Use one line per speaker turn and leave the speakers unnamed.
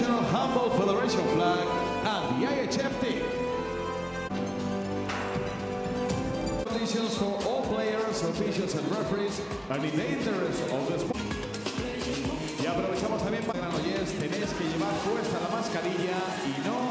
International Handball Federation flag and the IHF team. Conditions for all players, officials and referees and in the interest of the sport. Y aprovechamos también para Granollers, tenéis que llevar puesta la mascarilla y no